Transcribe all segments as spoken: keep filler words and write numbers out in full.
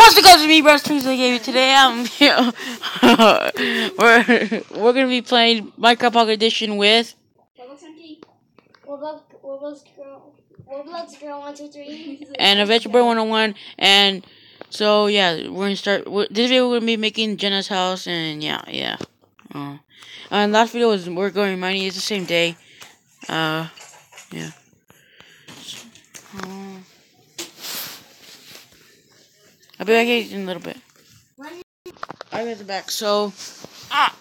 What's the goes to me, Bros Twins Game today? I'm we're we're gonna be playing Minecraft Pocket Edition with Roblox, Roblox girl, Roblox girl one two three, and Adventure Boy one oh one. And so yeah, we're gonna start. We're, this video we're gonna be making Jenna's house, and yeah, yeah. Uh, and last video was we're going mining. It's the same day. Uh, yeah. Uh, I'll be back in a little bit. I got the back. So, ah,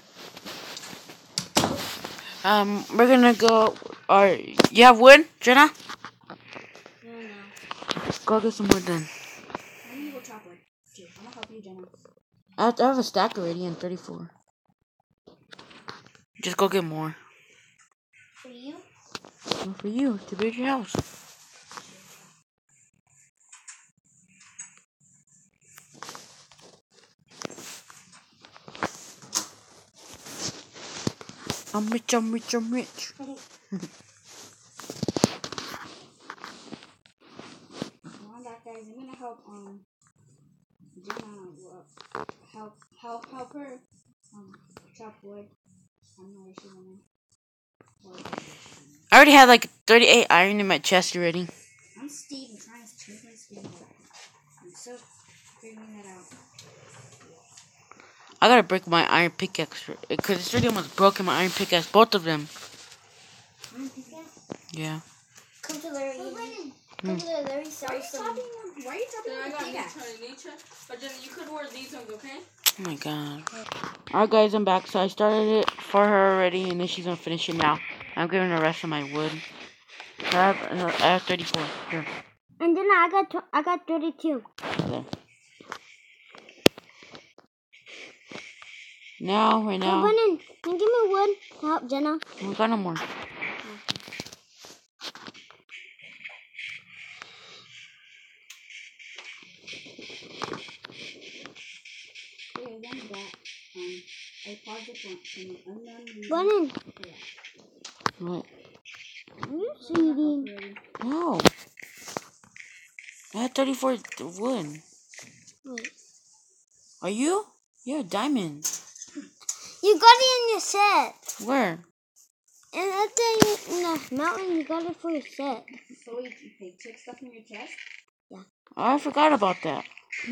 um, we're gonna go. Or you have wood, Jenna? No, no. Go get some wood then. I'm gonna go chop wood too. I'm gonna help you, Jenna. I have, I have a stack already and thirty-four. Just go get more. For you? Not for you, to build your house. I'm rich, I'm rich, I'm rich. Come on back, guys. I'm gonna help um Jenna uh, help help help her um chop wood. I don't know where she went. I already had like thirty-eight iron in my chest already. I'm Steve. I'm trying to change my skin. I'm so figuring that out. I gotta break my iron pickaxe because it's already almost broken. My iron pickaxe, both of them. Iron pickaxe? Yeah. Come to Larry. Hmm. Come to Larry. Sell some. Why are you chopping my pickaxe? But then you could wear these ones, okay? Oh my god. Alright guys, I'm back. So I started it for her already, and then she's gonna finish it now. I'm giving her the rest of my wood. I have, I have thirty-four. Here. And then I got t- I got thirty-two. There. Now, right now. Come on in. Can you give me wood to help Jenna? We got no more. Brennan, What? are you cheating? No. I had thirty-four wood. Wait. Are you? You're a diamond. You got it in your set. Where? And up there in the mountain, you got it for your set. So you you took stuff in your chest? Yeah. I forgot about that.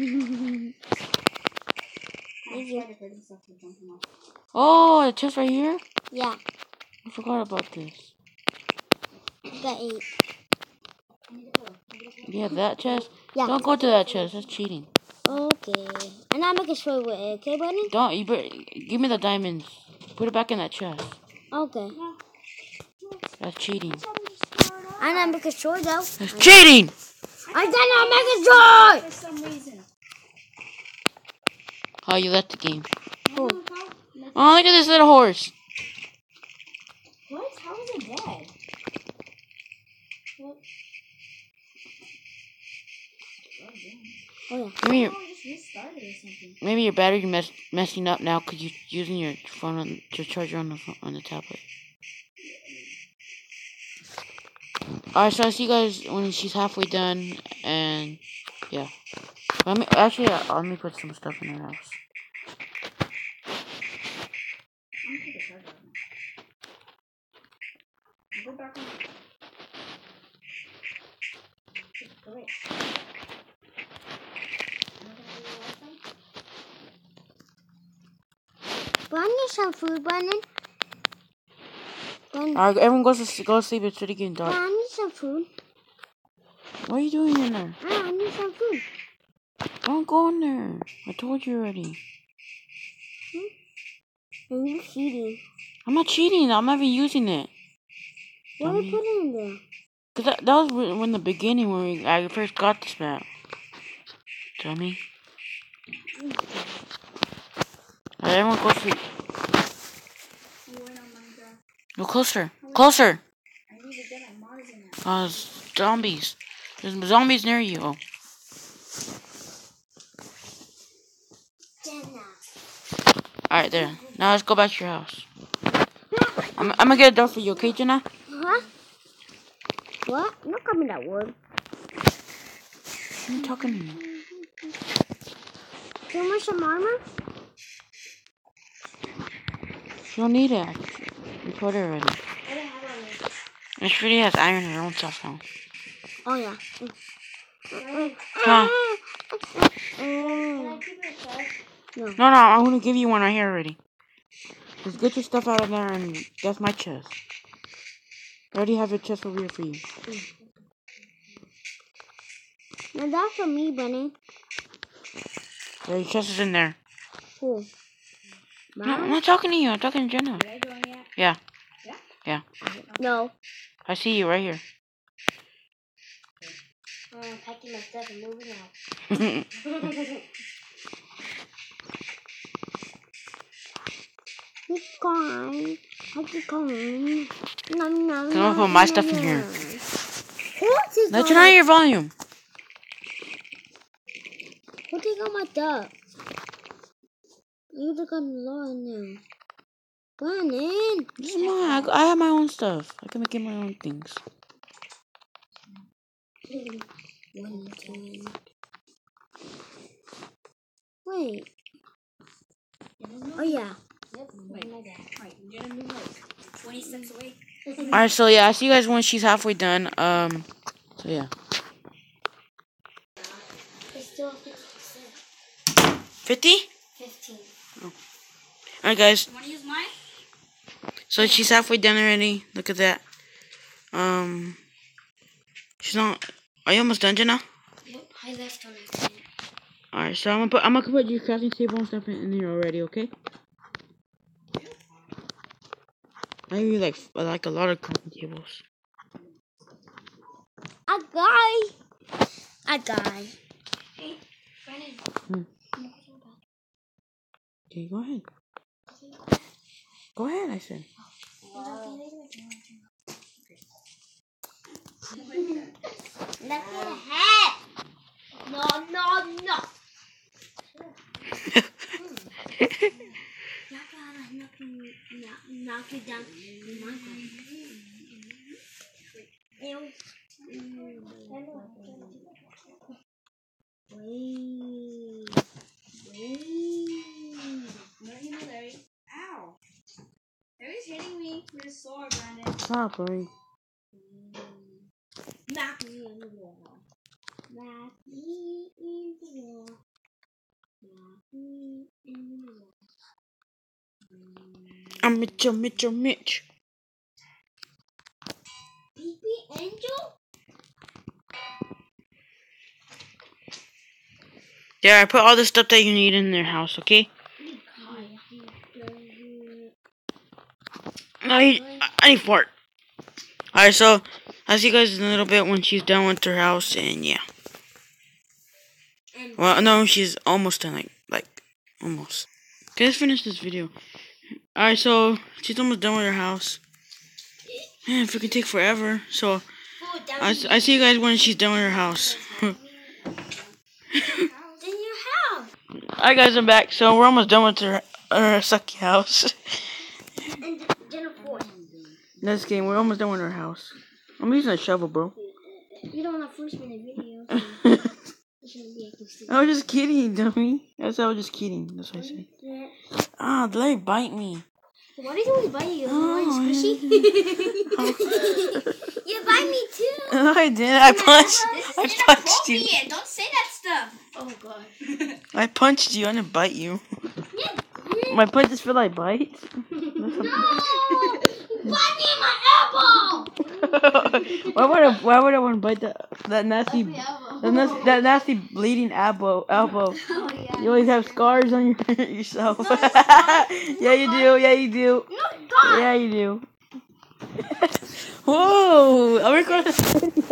Oh, the chest right here? Yeah, I forgot about this. you got eight. Yeah, that chest? Yeah. Don't go to that chest. That's cheating. Okay. And I'm making sure with it, okay, Brennan? Don't. You better, give me the diamonds. Put it back in that chest. Okay. That's cheating. And I'm making sure, though. That's cheating! I did not make it sure! For some reason. Oh, you left the game. Oh. Oh, look at this little horse. What? How is it dead? What? Oh, yeah. Maybe your, Oh, just restarted or something. maybe your battery mess, messing up now because you're using your phone on your charger on the phone, on the tablet. Alright, so I see you guys when she's halfway done, and yeah. Let me actually uh, let me put some stuff in her house. I'm gonna take a charger out now. Go back on. Go away. But I need some food, Brennan. Brennan. Alright, everyone goes to s- go to sleep. It's already getting But dark. I need some food. What are you doing in there? Ah, I need some food. Don't go in there. I told you already. And you're cheating. I'm not cheating. I'm not even using it. What are you Dummy. putting in there? Cause that, that was when when the beginning when we, I first got this map. Dummy. Alright, everyone go sleep. You went on Minecraft. Go closer. Closer. I need to get on Mars in that. Uh, zombies. There's zombies near you. Oh. Jenna. Alright, there. Now let's go back to your house. I'm, I'm gonna get a door for you, okay, Jenna? Huh? What? I'm not coming that wood. Who are you talking to me? Do you want some armor? You don't need it. You told her already. I don't have armor. And she already has iron in her own self now. Oh, yeah. Huh? No. No, no, I'm gonna give you one right here already. Just get your stuff out of there, and that's my chest. I already have your chest over here for you. No, that's for me, Bunny. Yeah, your chest is in there. Who? No, I'm not talking to you. I'm talking to Jenna. Yeah. Yeah? Yeah. No. I see you right here. Oh, I'm packing my stuff and moving out. It's gone. It's gone. No, no, I'm gonna put my stuff in here. What is Now turn on your volume. Who take out my stuff? You took out the law now. Brandon. This is mine. I, I have my own stuff. I can make my own things. One, two. Wait. Oh yeah. Wait, wait, you're gonna move like twenty steps away. Alright, so yeah, I see you guys when she's halfway done. Um, so yeah. It's still fifty percent. fifty? Fifteen. Alright, guys. You wanna use mine? So she's halfway done already. Look at that. Um, she's not. Are you almost done, Jenna? Yep, I left already. Alright, so I'm gonna put I'm gonna put your crafting table and stuff in, in here already, okay? I hear like like a lot of crafting tables. A guy. A guy. Hey, Brandon. Hmm. Okay, go ahead. Go ahead, I said. Knock your head. No, no, no. knock, knock, knock, knock you down. Ew. Wait. Wait. No, you know, Larry. Ow. Larry's hitting me with his sword, Brandon. Stop, Larry. Knock me in the wall. Knock me in the wall. Knock me in the wall. I'm Mitchell, Mitchell, Mitch. Baby angel? There, I put all the stuff that you need in their house, okay? I need, I need fart. Alright, so I'll see you guys in a little bit when she's done with her house, and yeah. Well, no, she's almost done, like, like, almost. Okay, let's finish this video. Alright, so she's almost done with her house. Man, if it could take forever. So, I, I see you guys when she's done with her house. Alright guys, I'm back. So we're almost done with her, her sucky house. And Jennifer. No, just kidding. We're almost done with her house. I'm using a shovel, bro. You don't want a first minute video. I was just kidding, dummy. That's I was just kidding. That's what I said. Ah, oh, Larry bite me. Why did you always bite you? Oh, You squishy? You bite me too. No, I didn't. I punched. I punched you. Don't say that stuff. Oh, God. I punched you. I didn't bite you. Yeah. My punches feel like bites. No! Bite me in my elbow! why would I? Why would I want to bite that that nasty, that nasty, that nasty bleeding elbow? Elbow. Oh, yeah. You always have scars on your yourself. No, yeah, you do. Yeah, you do. No, God. Yeah, you do. Whoa! I'm recording this video.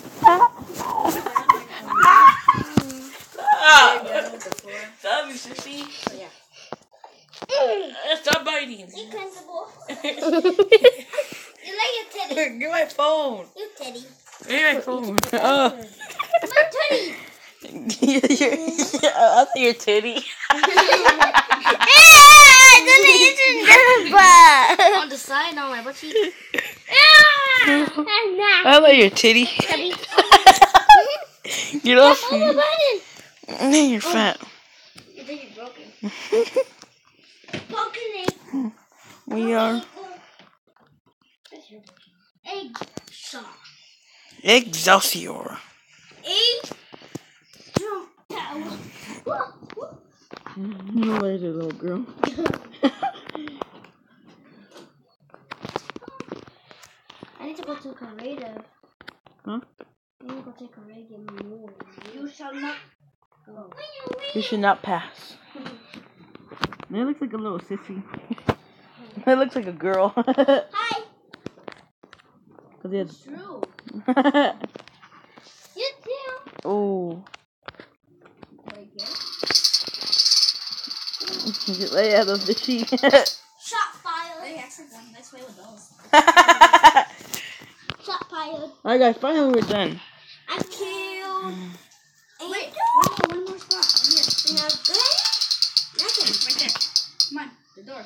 Stop, you sissy. Stop biting. Invincible. You like your teddy. Get my phone. You teddy. Get my phone. Oh. My teddy. yeah, you're, yeah, I thought you're titty. On the side, on my butt cheek. I thought you're titty. Get off me. You're fat. think it's broken. Broken egg. We are Egg shot. Excelsior. Egg jump power. No way, the little girl. I need to go to creative. Huh? I need to go take a regular more. You shall not go. You should not pass. It looks like a little sissy. It looks like a girl. Hi. Cause he has... It's true. You too. Oh. Right here. Yeah, those fishy. Shot fired. Hey, actually, let's play with those. Shot fired. Alright guys, finally we're done. I killed. Wait, Angel. one more, one more spot. Right here. And I good. Nothing. Right there. Come on, the door.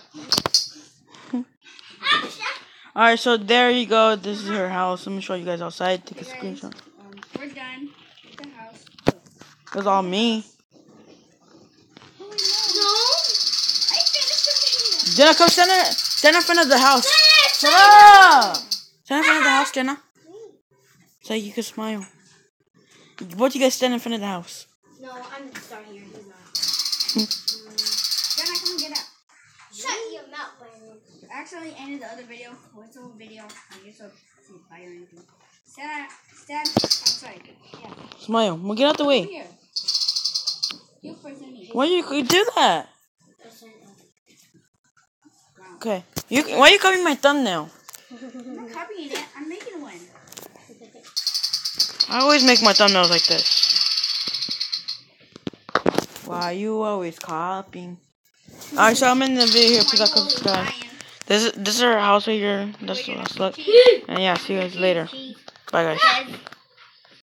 Alright, so there you go. This is her house. Let me show you guys outside. Take a Hey, guys, screenshot. Um, we're done with the house. It was all me. Oh, no. No. I finished the video. Jenna, come stand in, stand in front of the house. Shut up! Stand in front of the house, Jenna. So you can smile. Both you guys stand in front of the house. No, I'm the star here. He's not. Jenna, come and get up. Shut your mouth, Brandon. Actually, ended the other video. What's the whole video? I guess I'll see fire or anything. Stand, stand outside. Yeah. Smile. Well, get out the Over way. here. You first and me. Why you do that? Okay. You. Why are you copying my thumbnail? I'm not copying it. I'm making one. I always make my thumbnails like this. Why you always copying? Alright, so I'm in the video here. Please like and subscribe. This is this is our house right here. That's the last look. And yeah, see you guys later. Bye guys.